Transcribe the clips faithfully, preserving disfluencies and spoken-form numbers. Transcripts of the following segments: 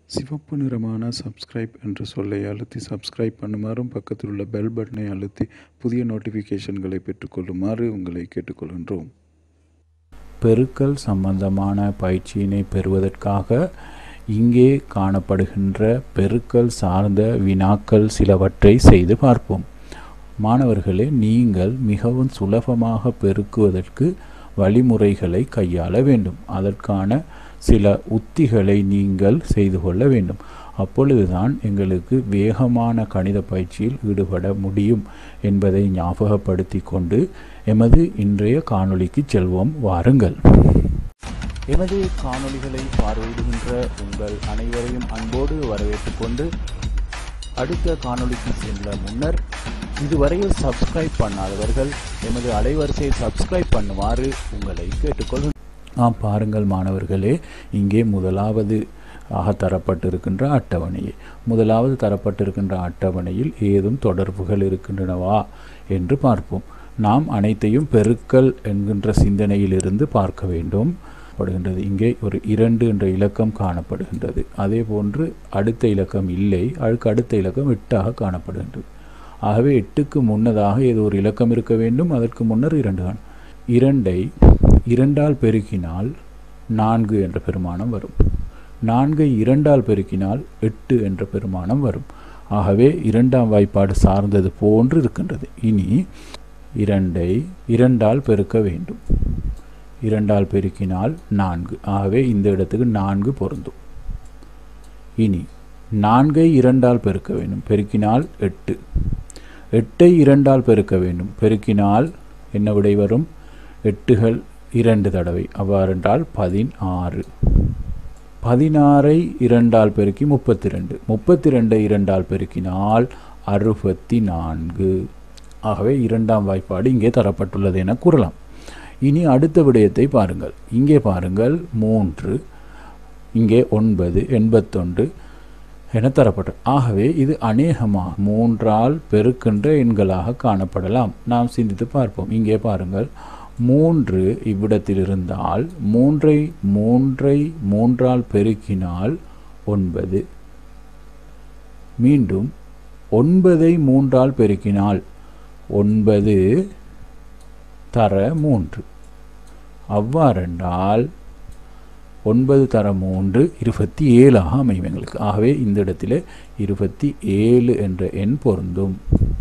சிவப்பு நிறமான சப்ஸ்கிரைப் என்ற சொல்லை அழுத்தி சப்ஸ்கிரைப் பண்ணுமாறும் பக்கத்தில் உள்ள பெல் பட்டனை அழுத்தி புதிய நோட்டிஃபிகேஷன்களை பெற்றுக்கொள்ளுமாறு உங்களை கேட்டுக்கொள்கின்றோம். பெருக்கல் சம்பந்தமான பயிற்சியினை பெறுவதற்காக இங்கே காணப்படுகின்ற பெருக்கல் சார்ந்த வினாக்கள் சிலவற்றை செய்து பார்ப்போம். மாணவர்களே, நீங்கள் மிகவும் சுலபமாக பெருக்குவதற்கு வழிமுறைகளை கையாள வேண்டும். அதற்கான சில உத்திகளை நீங்கள் செய்து கொள்ள வேண்டும். அப்பொழுதுதான் எங்களுக்கு வேகமான கணித பயிற்சியில் ஈடுபட முடியும் என்பதை ஞாபகப்படுத்தி கொண்டு எமது இன்றைய காணொளிக்கு செல்வோம். வாருங்கள். எமது காணொளிகளை பார்வையிடுகின்ற உங்கள் அனைவரையும் அன்போடு வரவேற்றுக் கொண்டு அடுத்த காணொளிக்கு செல்ல முன்னர் இதுவரையில் சப்ஸ்கிரைப் பண்ணாதவர்கள் எமது அலைவரிசையை சப்ஸ்கிரைப் பண்ணுமாறு உங்களை கேட்டுக்கொள்கிறேன். ஆம், பாருங்கள் மாணவர்களே, இங்கே முதலாவது ஆக தரப்பட்டிருக்கின்ற அட்டவணையை முதலாவது தரப்பட்டிருக்கின்ற அட்டவணையில் ஏதும் தொடர்புகள் இருக்கின்றனவா என்று பார்ப்போம். நாம் அனைத்தையும் பெருக்கல் என்கின்ற சிந்தனையிலிருந்து பார்க்க வேண்டும் படுகின்றது. இங்கே ஒரு இரண்டு என்ற இலக்கம் காணப்படுகின்றது. அதே போன்று அடுத்த இலக்கம் இல்லை, அதுக்கு அடுத்த இலக்கம் எட்டாக காணப்படுகின்றது. ஆகவே எட்டுக்கு முன்னதாக ஏதோ ஒரு இலக்கம் இருக்க வேண்டும். அதற்கு முன்னர் இரண்டு தான். இரண்டை இரண்டால் பெருக்கினால் நான்கு என்ற பெருமானம் வரும். நான்கை இரண்டால் பெருக்கினால் எட்டு என்ற பெருமானம் வரும். ஆகவே இரண்டாம் வாய்ப்பாடு சார்ந்தது போன்று இருக்கின்றது. இனி இரண்டை இரண்டால் பெருக்க வேண்டும். இரண்டால் பெருக்கினால் நான்கு. ஆகவே இந்த இடத்துக்கு நான்கு பொருந்தும். இனி நான்கை இரண்டால் பெருக்க வேண்டும். பெருக்கினால் எட்டு. எட்டை இரண்டால் பெருக்க வேண்டும். பெருக்கினால் என்ன விடை வரும்? எட்டுகள் இரண்டு தடவை. அவ்வாறென்றால் பதினாறு. பதினாறை இரண்டால் பெருக்கி முப்பத்தி ரெண்டு. முப்பத்தி ரெண்டை இரண்டால் பெருக்கினால் அறுபத்தி நான்கு. ஆகவே இரண்டாம் வாய்ப்பாடு இங்கே தரப்பட்டுள்ளது என கூறலாம். இனி அடுத்த விடயத்தை பாருங்கள். இங்கே பாருங்கள், மூன்று, இங்கே ஒன்பது, எண்பத்தொன்று என தரப்பட்டது. ஆகவே இது அநேகமாக மூன்றால் பெருக்கின்ற எண்களாக காணப்படலாம். நாம் சிந்தித்து பார்ப்போம். இங்கே பாருங்கள், மூன்று இவ்விடத்தில் இருந்தால் மூன்றை மூன்றை மூன்றால் பெருக்கினால் ஒன்பது. மீண்டும் ஒன்பதை மூன்றால் பெருக்கினால் ஒன்பது தர மூன்று. அவ்வாறென்றால் ஒன்பது தர மூன்று இருபத்தி ஏழாக அமையும் எங்களுக்கு. ஆகவே இந்த இடத்துல இருபத்தி ஏழு என்ற எண் பொருந்தும்.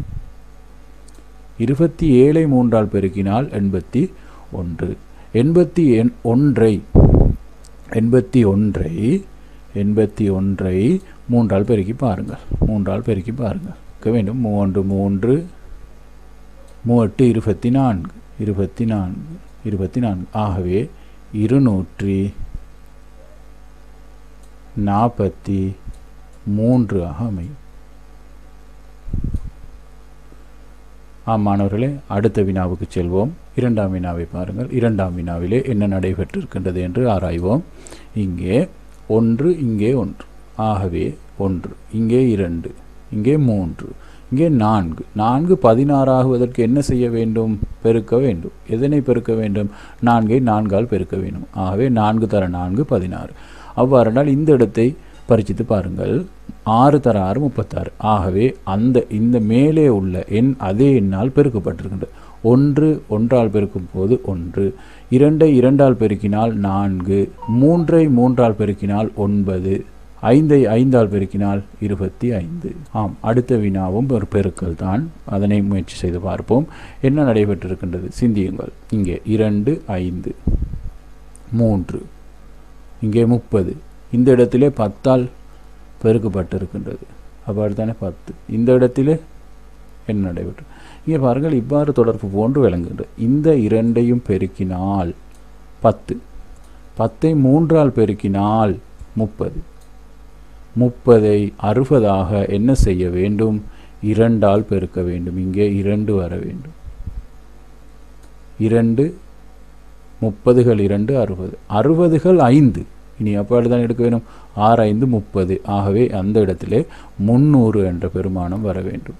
இருபத்தி ஏழை மூன்றால் பெருக்கினால் எண்பத்தி ஒன்று. எண்பத்தி எண் ஒன்றை எண்பத்தி ஒன்றை எண்பத்தி ஒன்றை மூன்றால் பெருக்கி பாருங்கள். மூன்றால் பெருக்கி பாருங்கள் வேண்டும். மூன்று மூன்று மூவெட்டு இருபத்தி நான்கு. இருபத்தி நான்கு இருபத்தி நான்கு. ஆகவே இருநூற்றி நாற்பத்தி மூன்று ஆக அமையும். ஆம் மாணவர்களே, அடுத்த வினாவுக்கு செல்வோம். இரண்டாம் வினாவை பாருங்கள். இரண்டாம் வினாவிலே என்ன நடைபெற்றிருக்கின்றது என்று ஆராய்வோம். இங்கே ஒன்று, இங்கே ஒன்று. ஆகவே ஒன்று, இங்கே இரண்டு, இங்கே மூன்று, இங்கே நான்கு. நான்கு பதினாறாகுவதற்கு என்ன செய்ய வேண்டும்? பெருக்க வேண்டும். எதனை பெருக்க வேண்டும்? நான்கை நான்கால் பெருக்க வேண்டும். ஆகவே நான்கு தர நான்கு பதினாறு. அவ்வாறென்றால் இந்த இடத்தை பரிச்சித்து பாருங்கள். ஆறு தர ஆறு முப்பத்தாறு. ஆகவே அந்த இந்த மேலே உள்ள எண் அதே எண்ணால் பெருக்கப்பட்டிருக்கின்றது. ஒன்று ஒன்றால் பெருக்கும் போது ஒன்று. இரண்டை இரண்டால் பெருக்கினால் நான்கு. மூன்றை மூன்றால் பெருக்கினால் ஒன்பது. ஐந்தை ஐந்தால் பெருக்கினால் இருபத்தி ஐந்து. ஆம், அடுத்த வினாவும் ஒரு பெருக்கல் தான். அதனை முயற்சி செய்து பார்ப்போம். என்ன நடைபெற்றிருக்கின்றது சிந்தியுங்கள். இங்கே இரண்டு, ஐந்து, மூன்று, இங்கே முப்பது. இந்த இடத்திலே பத்தால் பெருக்கப்பட்டிருக்கின்றது. அவ்வாறு தானே பத்து. இந்த இடத்திலே என்ன நடைபெற்று? இங்கே பாருங்கள், இவ்வாறு தொடர்பு போன்று விளங்குகின்றது. இந்த இரண்டையும் பெருக்கினால் பத்து. பத்தை மூன்றால் பெருக்கினால் முப்பது. முப்பதை அறுபதாக என்ன செய்ய வேண்டும்? இரண்டால் பெருக்க வேண்டும். இங்கே இரண்டு வர வேண்டும். இரண்டு முப்பதுகள் இரண்டு அறுபது. அறுபதுகள் ஐந்து. இனி அப்பாடு தான் எடுக்க வேண்டும். ஆறு ஐந்து முப்பது. ஆகவே அந்த இடத்திலே முன்னூறு என்ற பெருமானம் வர வேண்டும்.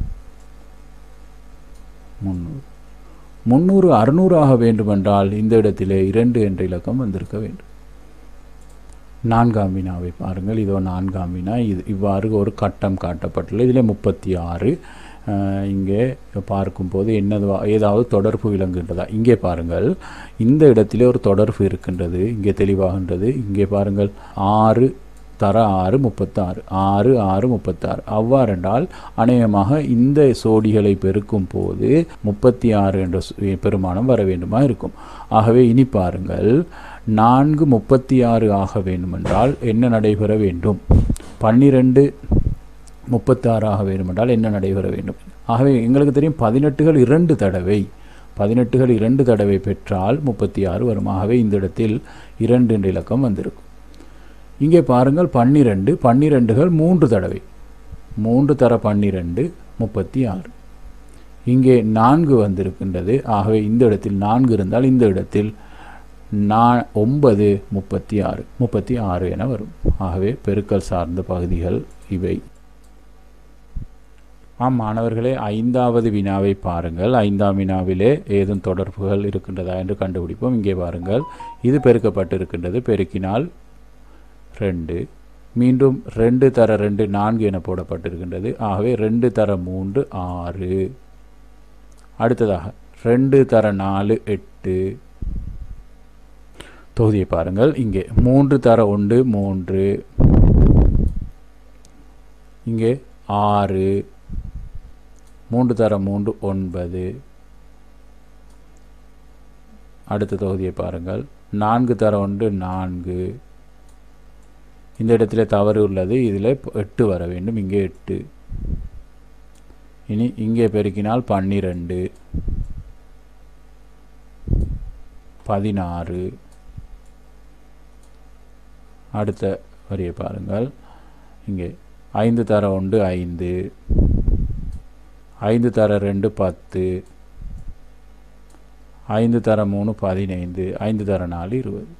முன்னூறு முன்னூறு அறுநூறு ஆக வேண்டுமென்றால் இந்த இடத்திலே இரண்டு என்ற இலக்கம் வந்திருக்க வேண்டும். நான்காம் வினாவை பாருங்கள். இதோ நான்காம் வினா. இது இவ்வாறு ஒரு கட்டம் காட்டப்பட்டுள்ளது. இதில் முப்பத்தி ஆறு. இங்கே பார்க்கும்போது என்னது ஏதாவது தொடர்பு விளங்குகின்றதா? இங்கே பாருங்கள், இந்த இடத்திலே ஒரு தொடர்பு இருக்கின்றது. இங்கே தெளிவாகின்றது. இங்கே பாருங்கள், ஆறு தர ஆறு முப்பத்தாறு, ஆறு ஆறு முப்பத்தாறு. அவ்வாறென்றால் அநேகமாக இந்த சோடிகளை பெருக்கும் போது முப்பத்தி ஆறு என்ற பெருமானம் வர வேண்டுமா இருக்கும். ஆகவே இனி பாருங்கள், நான்கு முப்பத்தி ஆறு ஆக வேண்டுமென்றால் என்ன நடைபெற வேண்டும்? பன்னிரெண்டு முப்பத்தாறு ஆக வேண்டுமென்றால் என்ன நடைபெற வேண்டும்? ஆகவே எங்களுக்கு தெரியும் பதினெட்டுகள் இரண்டு தடவை பதினெட்டுகள் இரண்டு தடவை பெற்றால் முப்பத்தி ஆறு வரும். ஆகவே இந்த இடத்தில் இரண்டு என்ற இலக்கம் வந்திருக்கும். இங்கே பாருங்கள், பன்னிரெண்டு பன்னிரெண்டுகள் மூன்று தடவை, மூன்று தர பன்னிரெண்டு முப்பத்தி ஆறு. இங்கே நான்கு வந்திருக்கின்றது. ஆகவே இந்த இடத்தில் நான்கு இருந்தால் இந்த இடத்தில் நா ஒன்பது முப்பத்தி ஆறு முப்பத்தி ஆறு என வரும். ஆகவே பெருக்கல் சார்ந்த பகுதிகள் இவை. ஆம் மாணவர்களே, ஐந்தாவது வினாவை பாருங்கள். ஐந்தாம் வினாவிலே ஏதும் தொடர்புகள் இருக்கின்றதா என்று கண்டுபிடிப்போம். இங்கே பாருங்கள், இது பெருக்கப்பட்டிருக்கின்றது. பெருக்கினால் ரெண்டு, மீண்டும் ரெண்டு தர ரெண்டு நான்கு என போடப்பட்டிருக்கின்றது. ஆகவே ரெண்டு தர மூன்று ஆறு. அடுத்ததாக ரெண்டு தர நாலு எட்டு. தொகுதியை பாருங்கள். இங்கே மூன்று தர ஒன்று மூன்று, இங்கே ஆறு, மூன்று தர மூன்று ஒன்பது. அடுத்த தொகுதியை பாருங்கள், நான்கு தர ஒன்று நான்கு. இந்த இடத்துல தவறு உள்ளது. இதில் எட்டு வர வேண்டும். இங்கே எட்டு. இனி இங்கே பெருக்கினால் பன்னிரெண்டு, பதினாறு. அடுத்த வரியை பாருங்கள். இங்கே ஐந்து தர ஒன்று ஐந்து, ஐந்து தர ரெண்டு பத்து, ஐந்து தர மூணு பதினைந்து, ஐந்து தர நாலு இருபது.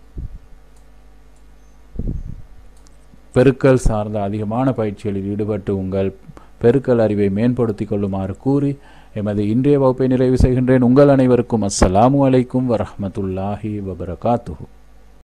பெருக்கல் சார்ந்த அதிகமான பயிற்சிகளில் ஈடுபட்டு உங்கள் பெருக்கல் அறிவை மேம்படுத்திக் கொள்ளுமாறு கூறி எமது இன்றைய வகுப்பை நிறைவு செய்கின்றேன். உங்கள் அனைவருக்கும் அஸ்ஸலாமு அலைக்கும் வரஹ்மத்துல்லாஹி வபரகாத்துஹு.